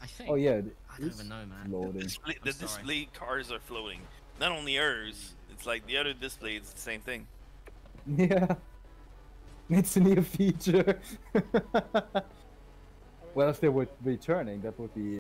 think. Oh yeah, I don't even know, man. loading. The display cars are floating. Not only ours, it's like the other display. It's the same thing. Yeah, it's a new feature. Well, if they were returning, that would be